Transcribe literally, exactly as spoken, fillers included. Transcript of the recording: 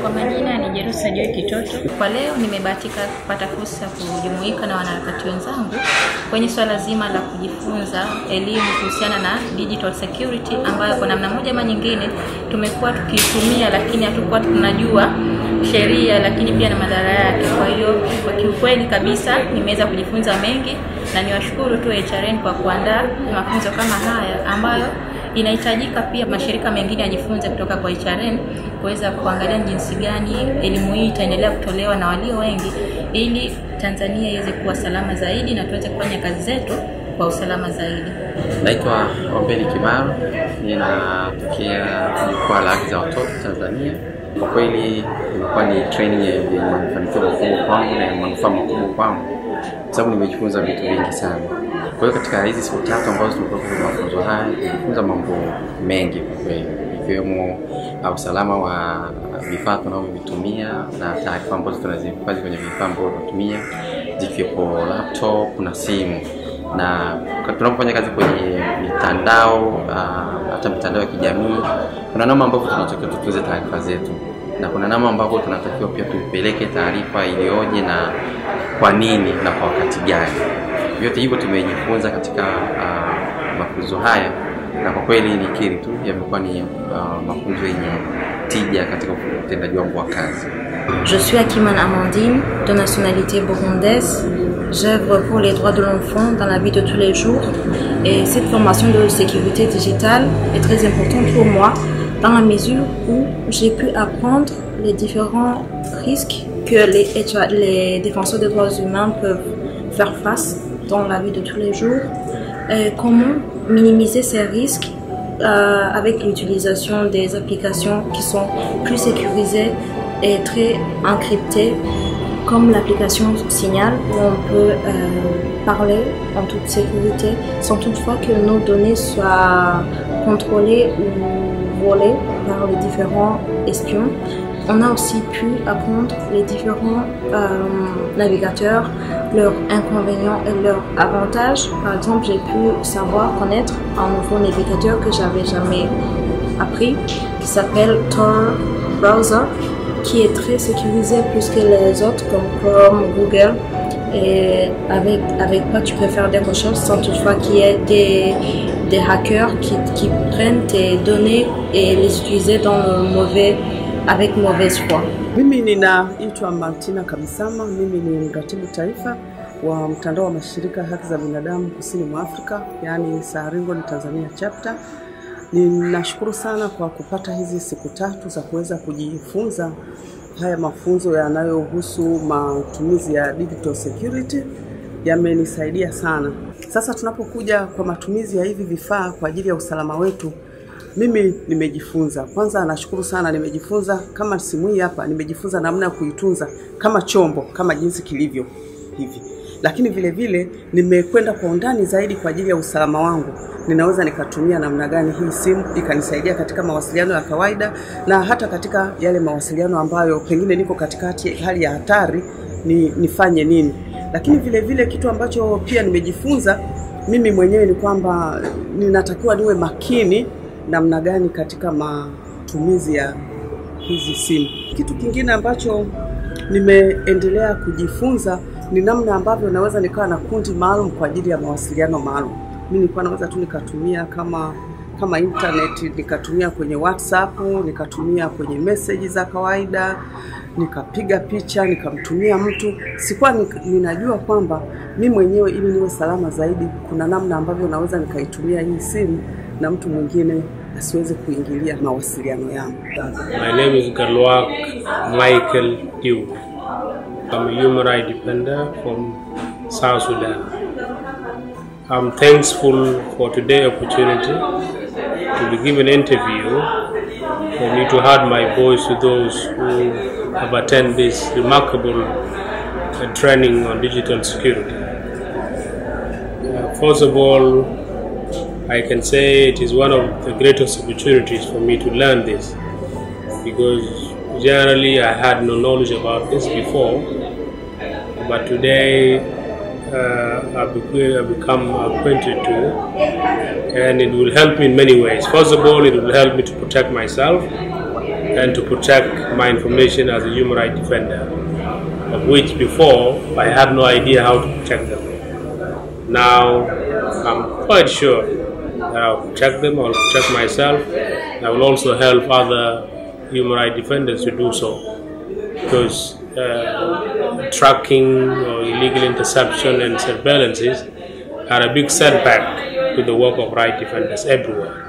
Kwa majina ni Jerusa Joy Kitoto. Kwa leo nimebahatika kupata fursa kujumuika na wanaharakati wenzangu kwenye swala zima la kujifunza elimu kuhusiana na digital security, ambayo kwa namna moja ama nyingine tumekuwa tukitumia lakini hatukuwa tunajua sheria lakini pia na madhara yake. Kwa hiyo kwa kiukweli kabisa nimeweza kujifunza mengi, na niwashukuru tu A H R N kwa kuandaa mafunzo kama haya ambayo inahitajika pia mashirika mengine yajifunze kutoka kwa A H R N kuweza kuangalia jinsi gani elimu hii itaendelea kutolewa na walio wengi, ili Tanzania iweze kuwa salama zaidi na tuweze kufanya kazi zetu kwa usalama zaidi. Naitwa Ombeni Kimaro, ninatokea jukwaa la haki za watoto Tanzania. Kwa kweli ilikuwa ni training yenye mafanikio makubwa kwangu na manufaa makubwa kwangu, sababu nimejifunza vitu vingi sana. Kwa hiyo katika hizi siku tatu ambazo tumekuwa kwenye mafunzo haya, nimejifunza mambo mengi kwa kweli, ikiwemo usalama wa vifaa tunavyovitumia na taarifa ambazo tunazihifadhi kwenye vifaa ambavyo tunatumia, zikiwepo laptop na simu. Na tunapofanya kazi kwenye mitandao, hata mitandao ya kijamii, kuna namna ambavyo tunatakiwa tutunze taarifa zetu, na kuna namna ambavyo tunatakiwa pia tupeleke taarifa ilioje na kwa nini na kwa wakati gani. Yote hivyo tumejifunza katika uh, mafunzo haya, na kwa kweli nikiri tu yamekuwa ni uh, mafunzo yenye tija katika utendaji wangu wa kazi. Je suis Akimane Amandine, de nationalité burundaise. J'œuvre pour les droits de l'enfant dans la vie de tous les jours. Et cette formation de sécurité digitale est très importante pour moi dans la mesure où j'ai pu apprendre les différents risques que les, les défenseurs des droits humains peuvent faire face dans la vie de tous les jours. Et comment minimiser ces risques euh, avec l'utilisation des applications qui sont plus sécurisées et très encryptées, comme l'application Signal, où on peut euh, parler en toute sécurité sans toutefois que nos données soient contrôlées ou volées par les différents espions. On a aussi pu apprendre les différents euh, navigateurs, leurs inconvénients et leurs avantages. Par exemple, j'ai pu savoir connaître un nouveau navigateur que j'avais jamais appris, qui s'appelle Tor Browser, qui est très sécurisé plus que les autres comme Chrome, Google, et avec, avec quoi tu peux faire des recherches sans toutefois qu'il y ait des, des hackers qui, qui prennent tes données et les utiliser dans le mauvais avec mauvaise foi. Mimi ninaitwa Martina Kamisama, mimi ni mratibu taifa wa mtandao wa mashirika haki za binadamu kusini mwa Afrika, yani A H R N Tanzania chapter. Ninashukuru sana kwa kupata hizi siku tatu za kuweza kujifunza haya mafunzo yanayohusu matumizi ya digital security. Yamenisaidia sana. Sasa tunapokuja kwa matumizi ya hivi vifaa kwa ajili ya usalama wetu, mimi nimejifunza. Kwanza nashukuru sana, nimejifunza kama simu hii hapa, nimejifunza namna ya kuitunza kama chombo, kama jinsi kilivyo hivi. Lakini vile vile nimekwenda kwa undani zaidi kwa ajili ya usalama wangu. Ninaweza nikatumia namna gani hii simu ikanisaidia katika mawasiliano ya kawaida, na hata katika yale mawasiliano ambayo pengine niko katikati hali ya hatari, ni nifanye nini. Lakini vile vile kitu ambacho pia nimejifunza mimi mwenyewe ni kwamba ninatakiwa niwe makini namna gani katika matumizi ya hizi simu. Kitu kingine ambacho nimeendelea kujifunza ni namna ambavyo naweza nikawa na kundi maalum kwa ajili ya mawasiliano maalum. Mimi nilikuwa naweza tu nikatumia kama kama internet, nikatumia kwenye WhatsApp, nikatumia kwenye message za kawaida, nikapiga picha, nikamtumia mtu. Sikuwa ninajua kwamba mimi mwenyewe ili niwe salama zaidi, kuna namna ambavyo naweza nikaitumia hii simu na mtu mwingine asiweze kuingilia mawasiliano yangu. My name is Galwak Michael Duke. I'm a human rights defender from South Sudan. I'm thankful for today's opportunity to be given an interview, for me to add my voice to those who have attended this remarkable uh, training on digital security. Uh, first of all, I can say it is one of the greatest opportunities for me to learn this, because generally I had no knowledge about this before, but today uh, I've become acquainted to, and it will help me in many ways. First of all, it will help me to protect myself and to protect my information as a human rights defender, of which before I had no idea how to protect them. Now I'm quite sure that I'll protect them, I'll protect myself, and I will also help other human rights defenders to do so, because uh, tracking or illegal interception and surveillances are a big setback to the work of rights defenders everywhere.